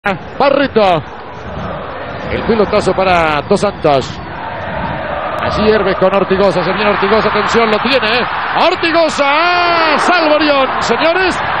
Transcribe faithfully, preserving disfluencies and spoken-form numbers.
Barreto. El pelotazo para Dos Santos. Allí Herves con Ortigosa. Se viene Ortigosa. Atención, lo tiene. Ortigosa. Salvo Orión, señores.